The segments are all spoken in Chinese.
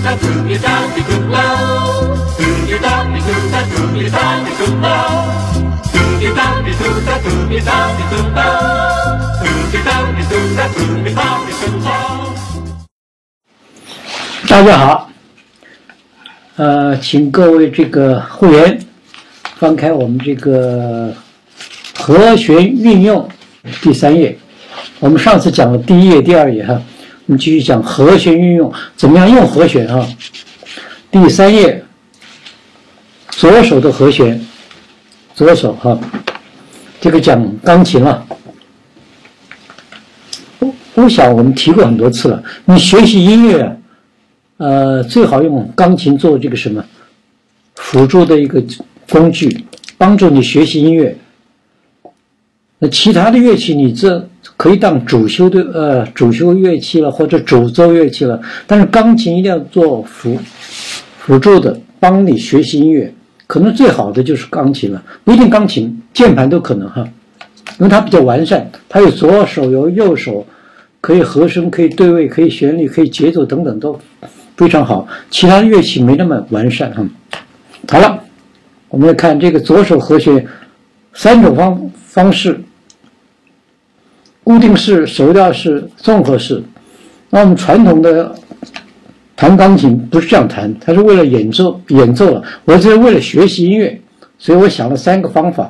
大家好，请各位这个会员翻开我们这个和弦运用第3页。我们上次讲了第1页、第2页哈，我们继续讲和弦运用，怎么样用和弦哈。第3页，左手的和弦，左手哈，这个讲钢琴了。我想我们提过很多次了，你学习音乐最好用钢琴做这个什么辅助的一个工具，帮助你学习音乐。那其他的乐器你这可以当主修乐器了，或者主奏乐器了，但是钢琴一定要做辅助的，帮你学习音乐。可能最好的就是钢琴了，不一定钢琴，键盘都可能哈，因为它比较完善，它有左手有右手，可以和声，可以对位，可以旋律，可以节奏等等都非常好。其他的乐器没那么完善哈。好了，我们来看这个左手和弦3种方式：固定式、手调式、综合式。那我们传统的弹钢琴不是这样弹，它是为了演奏了。我这是为了学习音乐，所以我想了3个方法。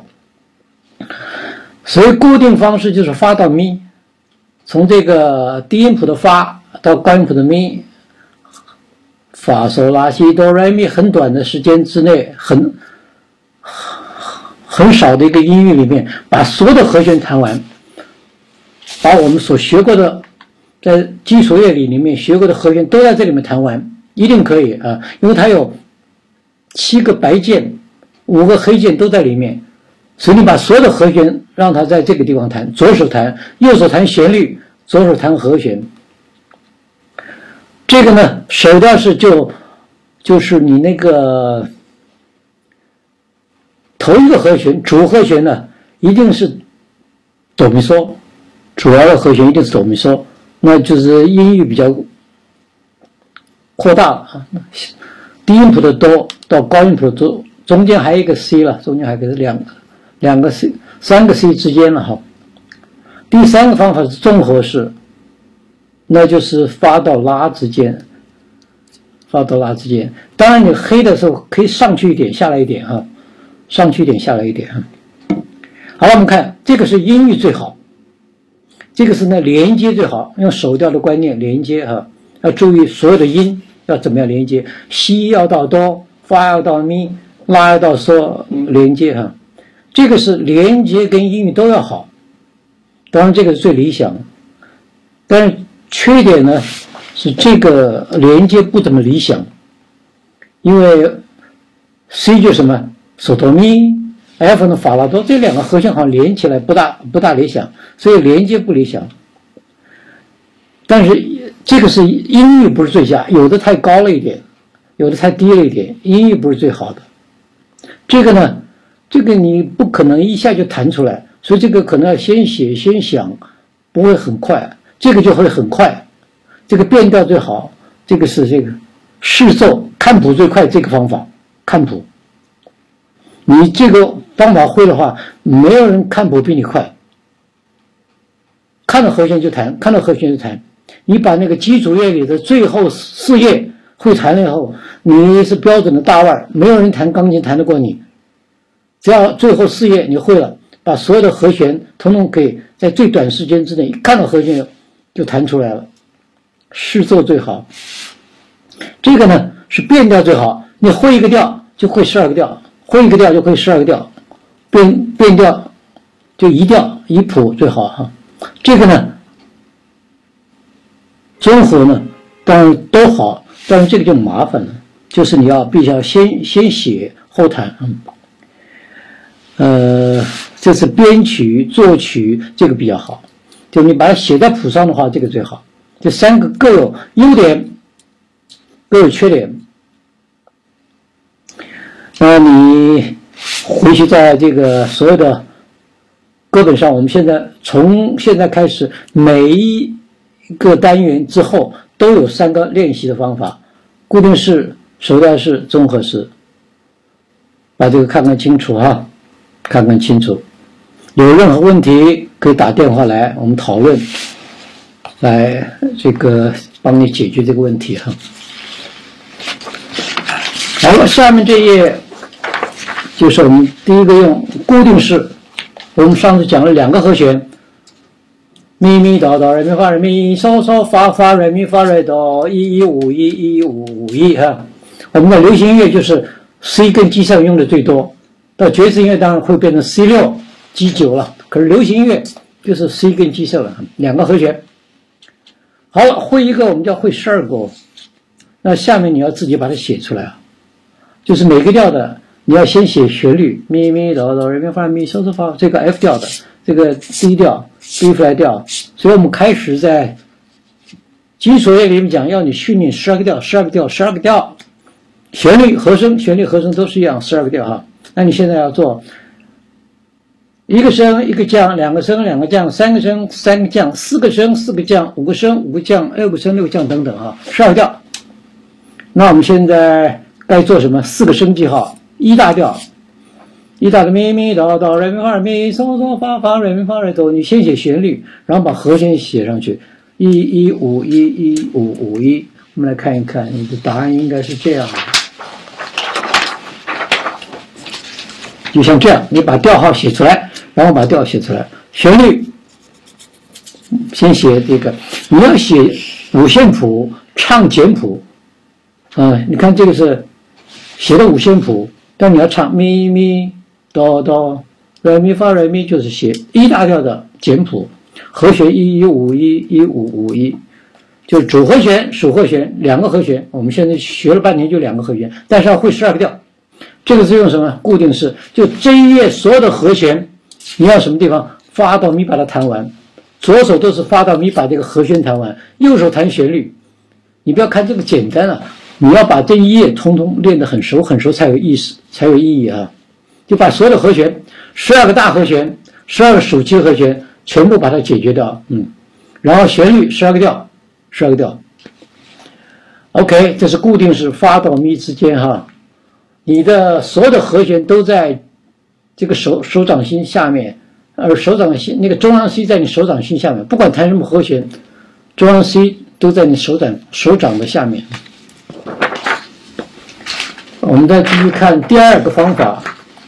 所以固定方式就是发到咪，从这个低音谱的发到高音谱的咪，发嗦拉西哆来咪，很短的时间之内，很少的一个音域里面，把所有的和弦弹完，把我们所学过的在基础乐理里面学过的和弦都在这里面弹完，一定可以啊！因为它有7个白键，5个黑键都在里面，所以你把所有的和弦让它在这个地方弹，左手弹，右手弹旋律，左手弹和弦。这个呢，手调式就是你那个头一个和弦，主和弦呢一定是哆咪嗦，主要的和弦一定是哆咪嗦，那就是音域比较扩大了。低音谱的哆到高音谱的哆，中间还有一个 C 了，中间还有两个 C、3个 C 之间了哈。第3个方法是综合式，那就是发到拉之间，发到拉之间。当然你黑的时候可以上去一点，下来一点哈，上去一点，下来一点哈。好了，我们看这个是音域最好，这个是呢连接最好，用手调的观念连接哈，要注意所有的音要怎么样连接，西要到哆，发要到咪，拉要到嗦，连接哈。这个是连接跟音域都要好，当然这个是最理想，但是缺点呢是这个连接不怎么理想，因为 C 就是什么嗦哆咪，F 呢法拉多，这2个和弦好像连起来不大理想，所以连接不理想。但是这个是音域不是最佳，有的太高了一点，有的太低了一点，音域不是最好的。这个呢，这个你不可能一下就弹出来，所以这个可能要先写先想，不会很快，这个就会很快。这个变调最好，这个是这个视奏看谱最快，这个方法看谱。你这个方法会的话，没有人看谱比你快。看到和弦就弹，看到和弦就弹。你把那个基础乐理的最后4页会弹了以后，你是标准的大腕，没有人弹钢琴弹得过你。只要最后4页你会了，把所有的和弦统统可以在最短时间之内看到和弦就弹出来了。视奏最好。这个呢是变调最好，你会一个调就会12个调，会一个调就会12个调，变调就一调一谱最好哈。这个呢综合呢当然都好，但是这个就麻烦了，就是你必须要先写后弹。这是编曲作曲这个比较好，就你把它写在谱上的话，这个最好。这3个各有优点，各有缺点。那你回去在这个所有的歌本上，我们从现在开始，每一个单元之后都有3个练习的方法， 固定式、手调式、综合式，把这个看看清楚哈，看看清楚。有任何问题可以打电话来，我们讨论，来这个帮你解决这个问题哈。好了，下面这一页就是我们第一个用固定式。我们上次讲了2个和弦，咪咪哆哆来咪发来咪嗦嗦发发来咪发来哆1151155哈。我们的流行音乐就是 C 跟 G7 用的最多，到爵士音乐当然会变成 C6、G9 了。可是流行音乐就是 C 跟 G7 了，2个和弦。好了，会一个我们叫会12个，那下面你要自己把它写出来啊，就是每个调的。你要先写旋律，咪咪哆哆来咪发咪嗦嗦发，这个 F 调的，这个 D 调 B flat 调，所以我们开始在基础乐里面讲，要你训练12个调，12个调，12个调，旋律和声，旋律和声都是一样，12个调哈。那你现在要做1个升1个降，2个升2个降，3个升3个降，4个升4个降，5个升5个降，6个升6个降等等哈，12个调。那我们现在该做什么？4个升记号。1大调，1大的咪咪哆哆来咪发来咪嗦嗦发发来咪发来哆，你先写旋律，然后把和弦写上去，115115551。我们来看一看，你的答案应该是这样的，就像这样，你把调号写出来，然后把调写出来，旋律先写这个，你要写五线谱，唱简谱，你看这个是写的五线谱。但你要唱咪咪哆哆来咪发来咪，就是写1大调的简谱，和弦115115551，就是主和弦、属和弦2个和弦。我们现在学了半天就2个和弦，但是要会12个调。这个是用什么？固定式，就这一页所有的和弦，你要什么地方发到咪把它弹完，左手都是发到咪把这个和弦弹完，右手弹旋律。你不要看这个简单啊。你要把这一页通通练得很熟很熟才有意思，才有意义啊！就把所有的和弦，12个大和弦，12个属七和弦，全部把它解决掉，然后旋律12个调，12个调。OK， 这是固定式发到咪之间哈，你的所有的和弦都在这个手掌心下面，手掌心那个中央 C 在你手掌心下面，不管弹什么和弦，中央 C 都在你手掌的下面。我们再继续看第2个方法，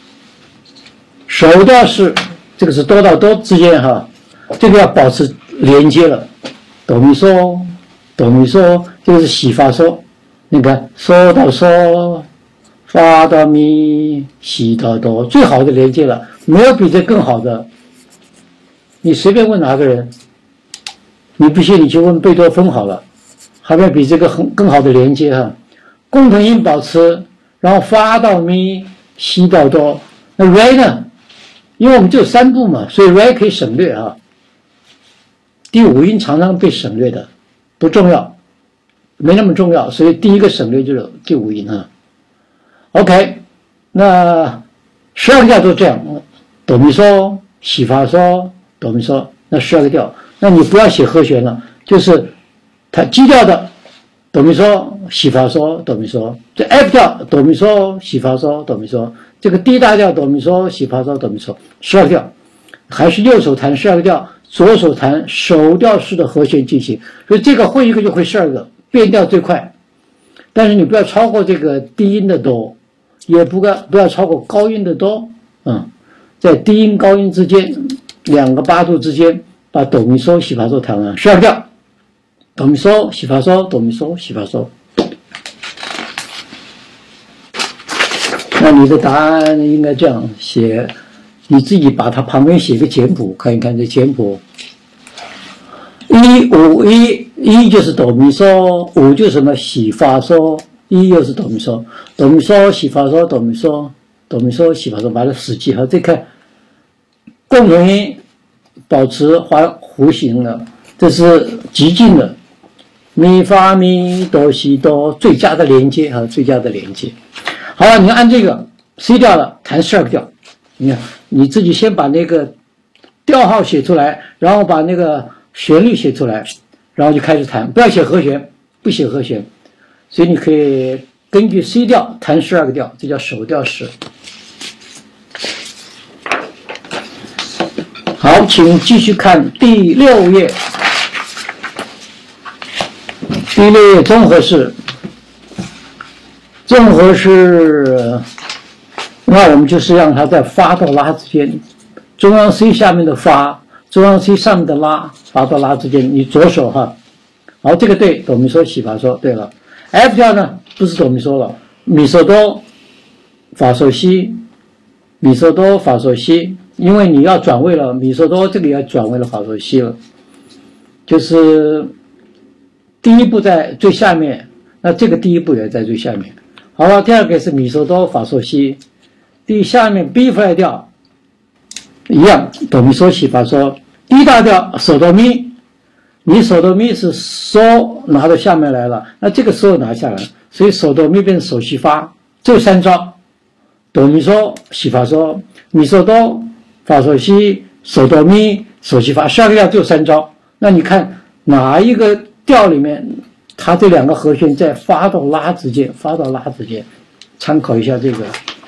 手调式，这个是哆到哆之间哈，这个要保持连接了，哆咪嗦，哆咪嗦，这个是西发嗦，你看嗦到嗦，发到咪，西到哆，最好的连接了，没有比这更好的。你随便问哪个人，你不信你去问贝多芬好了，还没有比这个更好的连接哈，共同音保持。然后发到咪，西到哆。那 re 呢？因为我们只有3步嘛，所以 re 可以省略啊。第5音常常被省略的，不重要，没那么重要，所以第一个省略就是第5音啊。OK， 那12个调都这样，哆咪嗦，西发嗦，哆咪嗦，那12个调。那你不要写和弦了，就是它基调的。哆咪嗦西发嗦哆咪嗦，这 F 调哆咪嗦西发嗦哆咪嗦，这个 D 大调哆咪嗦西发嗦哆咪嗦，12个调，还是右手弹12个调，左手弹手调式的和弦进行，所以这个会一个就会12个，变调最快。但是你不要超过这个低音的哆，也不要超过高音的哆，在低音高音之间2个8度之间，把哆咪嗦西发嗦弹完，12个调。哆咪嗦西发嗦哆咪嗦西发嗦，那你的答案应该这样写，你自己把它旁边写个简谱，看一看这简谱。151就是哆咪嗦，5就是什么西发嗦，1又是哆咪嗦，哆咪嗦西发嗦哆咪嗦，哆咪嗦西发嗦，把它死记好，这看共同音保持弧形了，这是极近的。咪发咪哆西哆，最佳的连接啊，最佳的连接。好了，你按这个 C 调了，弹12个调。你看，你自己先把那个调号写出来，然后把那个旋律写出来，然后就开始弹。不要写和弦，不写和弦， 所以你可以根据 C 调弹12个调，这叫手调式。好，请继续看第6页。第6页综合式，综合式，那我们就是让它在发到拉之间，中央 C 下面的发，中央 C 上面的拉，发到拉之间，你左手哈。好，这个对，哆咪嗦西发嗦，对了。F 调呢，不是哆咪嗦了，咪嗦哆，法嗦西，咪嗦哆法嗦西，因为你要转位了，咪嗦哆这个要转位了法嗦西了，就是第一步在最下面，那这个第一步也在最下面。好了，第二个是咪嗦哆法嗦西，第下面 B flat 调一样，哆咪嗦西发嗦， D 大调手哆咪。你手哆咪是嗦拿到下面来了，那这个嗦拿下来，所以手哆咪变成手西发，这3招，哆咪嗦西发嗦，咪嗦哆法嗦西，手哆咪手西发，12个调就3招。那你看哪一个调里面，它这2个和弦在发到拉之间，发到拉之间，参考一下这个，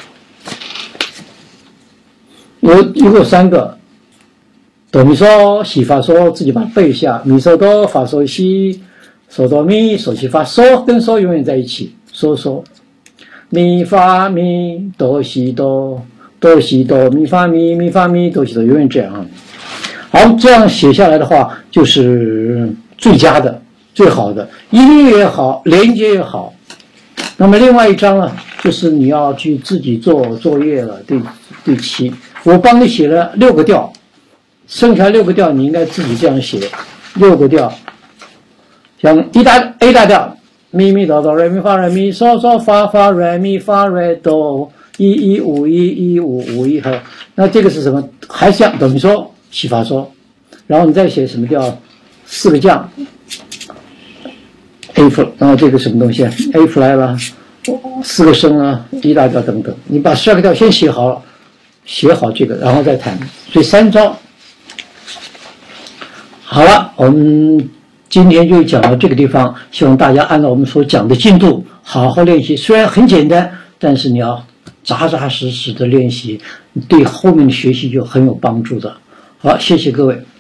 一共有3个。哆咪嗦西发嗦，自己把它背一下。咪嗦哆法嗦西，嗦哆咪嗦西发，嗦跟嗦永远在一起，嗦嗦。咪发咪哆西哆，哆西哆咪发咪，咪发咪哆西哆，永远这样啊。好，这样写下来的话，就是最佳的、最好的，音乐也好，连接也好。那么另外一张呢，就是你要去自己做作业了。第7，我帮你写了6个调。剩下6个调你应该自己这样写，6个调，像 A 大调，咪咪哆哆来咪发来咪嗦嗦发发来咪发来哆，1 1 5 1 1 5 5 1和，那这个是什么？还是像哆咪嗦西发嗦，然后你再写什么调？4个降 ，A flat， 然后这个什么东西 ？A flat 啦，4个升啊，D 大调等等，你把12个调先写好这个，然后再弹，所以3招。好了，我们今天就讲到这个地方，希望大家按照我们所讲的进度好好练习。虽然很简单，但是你要扎扎实实的练习，对后面的学习就很有帮助的。好，谢谢各位。